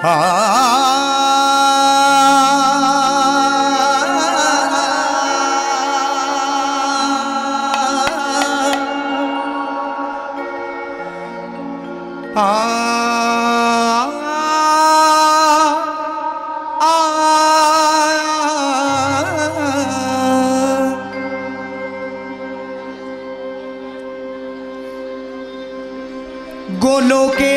गोलोके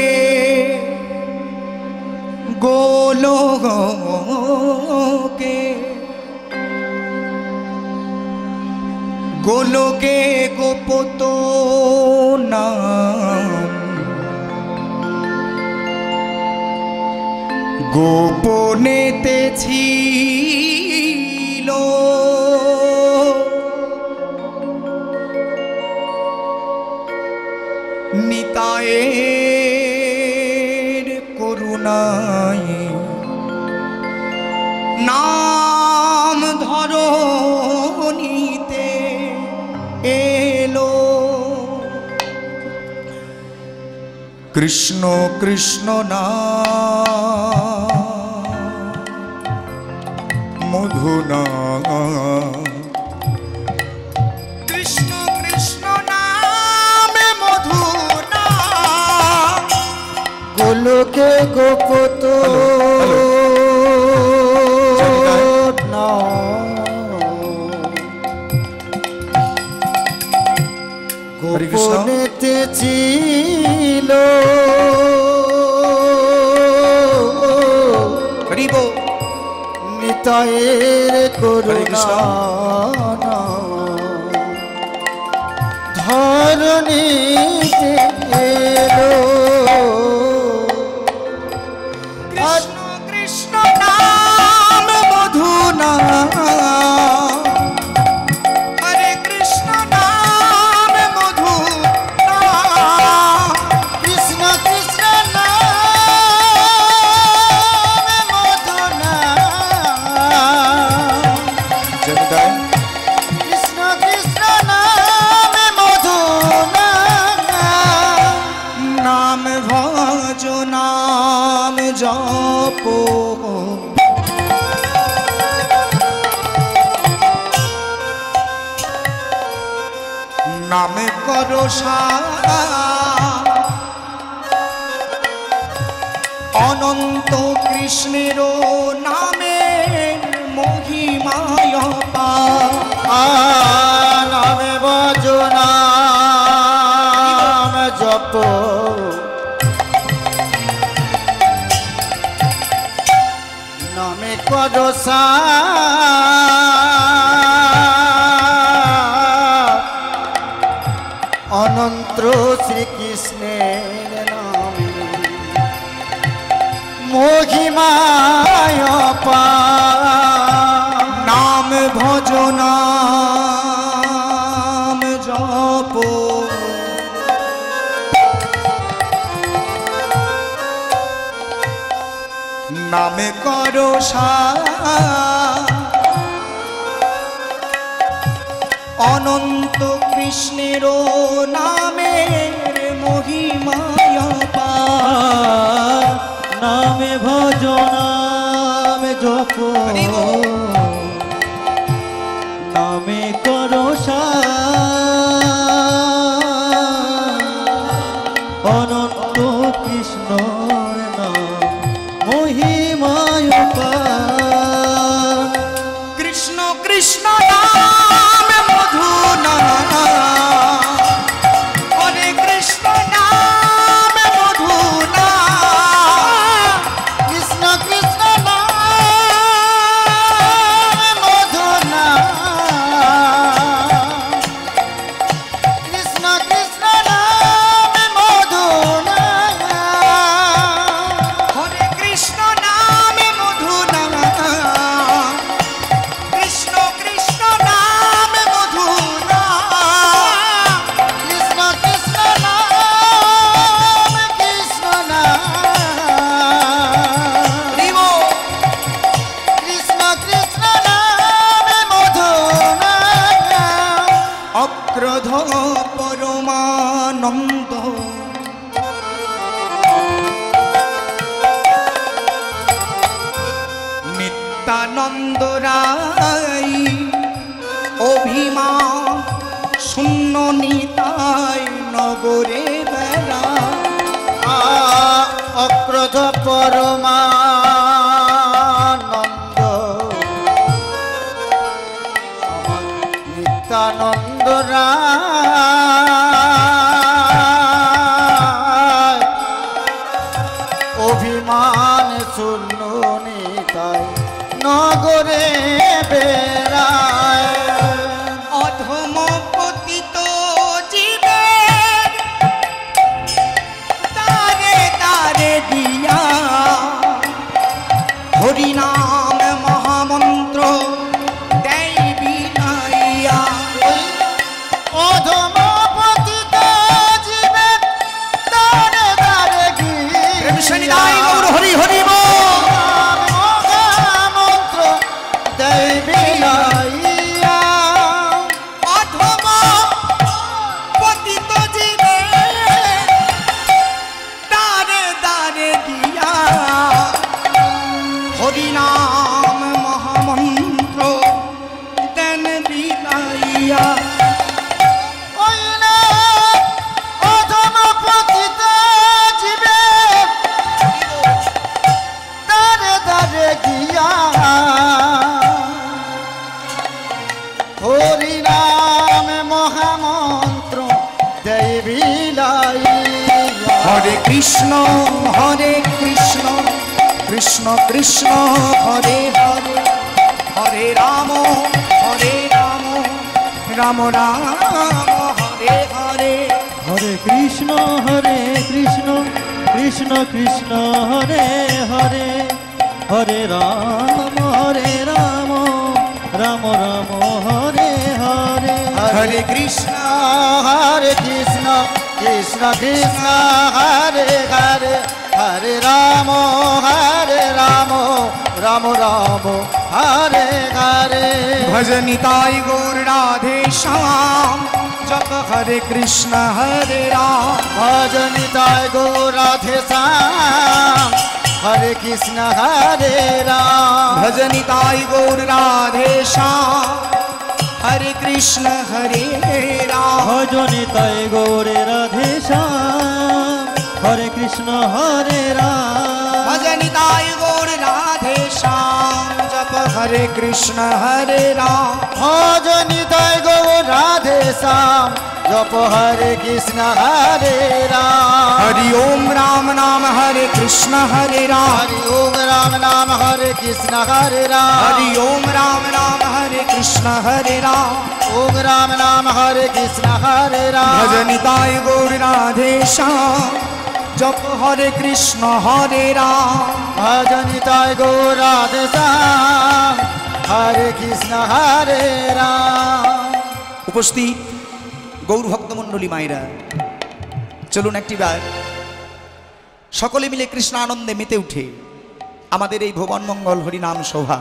गोलोके गोपतो नाम गोपनेते छिलो नितायेर करुणाय नाम धरनीते एलो कृष्ण कृष्ण नाम मधु नाम गोलोके गोपतो गोपनेते छिलो नितायेर करुणा धरनीते एलो नाम करो अनंत कृष्णेर नामे महिमाय नामे भजो नाम जपो नामे करो अनंत श्री कृष्णेर नामे महिमाय नाम भजो नाम जपो नाम करो अनंत कृष्णेर नामे महिमाय नामे भजो नाम जपो नामे करो अनंत कृष्णर नाम महिमाय कृष्ण कृष्ण नाम मधु नाम हरे कृष्ण नाम मधु नाम कृष्ण कृष्ण नाम मधु नाम कृष्ण कृष्ण नाम मधु नाम हरे कृष्ण नाम मधु नाम कृष्ण कृष्ण नाम मधु नाम कृष्ण कृष्ण नाम कृष्ण नाम कृष्ण कृष्ण नाम मधु नाम अक्रोध परमानंद নন্দরাই অভিমান শূন্য নিতাই নগরে বেড়া অক্রোধ পরমানন্দ আমার নিত্যানন্দ রায় অভিমান শূন্য নিতাই নগরে বেড়ায় অধম পতিত জীবের তারে তারে দিয়া হরিনাম মহামন্ত্র দেয় বিলাইয়া অধম পতিত জীবের দ্বারে দ্বারে প্রেম শনিদাই গৌর হরি হরি মহামন্ত্র দেয় বিলাইয়া অধম পতিত জীবের তারে তারে দিয়া হরিনাম মহামন্ত্র দেন বিলাইয়া ওই না অধম পতিত জীবের দ্বারে দ্বারে গিয়া হরি নাম মহামন্ত্র দেয় বিলাইয়া হরে কৃষ্ণ কৃষ্ণ কৃষ্ণ হরে হরে হরে রাম রাম রাম হরে হরে হরে কৃষ্ণ কৃষ্ণ কৃষ্ণ হরে হরে হরে রাম রাম রাম হরে হরে হরে কৃষ্ণ কৃষ্ণ কৃষ্ণ কৃষ্ণ হরে হরে হরে রাম রাম রাম হরে হরে ভজনিতাই গৌর রাধে শ্যাম জপ হরে কৃষ্ণ হরে রাম ভজনিতায় গো রাধে শ্যাম হরে কৃষ্ণ হরে রাম ভজনিতাই গৌর রাধে শ্যাম হরে কৃষ্ণ হরে রাম ভজনিতায় গৌরে রাধে শ্যাম হরে কৃষ্ণ হরে রাম ভজনিতাই গৌর রাধে শ্যাম জপ হরে কৃষ্ণ হরে রাম ভজনিতায় গো রাধে শ্যাম জপ হরে কৃষ্ণ হরে রাম हरि ओम राम नाम हरे कृष्ण हरे राम हरि ओम राम नाम हरे कृष्ण हरे राम हरि ओम राम नाम हरे कृष्ण हरे राम ओम राम नाम हरे कृष्ण हरे राम भजनिताय गौर राधे श्याम जप हरे कृष्ण हरे राम भजनिताय गो राधे श्याम हरे कृष्ण हरे राम উপস্থিত গৌর ভক্তমণ্ডলী মায়েরা চলুন একটিবার সকলে মিলে কৃষ্ণ আনন্দে মেতে উঠে আমাদের এই ভুবন মঙ্গল হরিনাম শোভা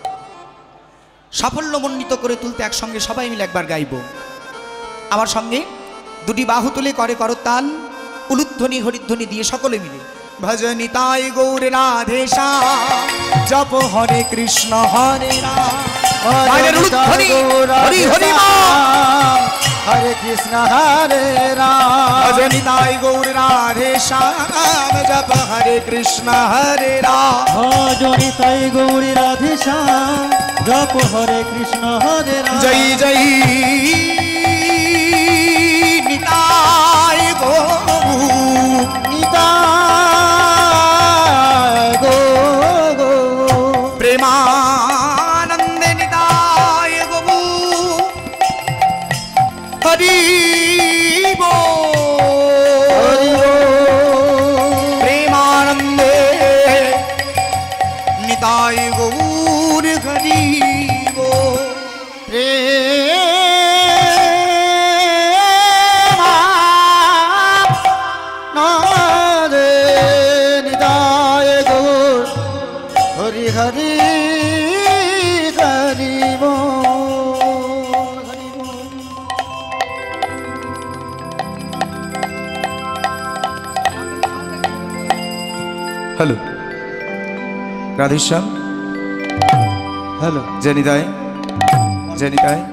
সাফল্যমণ্ডিত করে তুলতে একসঙ্গে সবাই মিলে একবার গাইব আমার সঙ্গে দুটি বাহু তুলে করে করতাল উলুধ্বনি হরিধ্বনি দিয়ে সকলে মিলে ভজনিতায় গৌর রাধে শ্যাম জপ হরে কৃষ্ণ হরে রাম বাইরের উলুধ্বনি, হরি হরি বল। हरे कृष्ण हरे राम भजनिताय गौर राधे श्याम जप हरे कृष्ण हरे राम ভজনিতায় গৌরে রাধে শ্যাম জপ হরে কৃষ্ণ হরে রাম जय जय निताय गौर निताय गो गो प्रेमानंद निताय गौ हरि बोल। हरि बोल। प्रेमानंदे निताय गौर हरि बोल। नारे निदाय गौर हरि हरि हरि बोल हरि बोल। हेलो राधेश्याम হ্যালো জেনিতাই জেনিতাই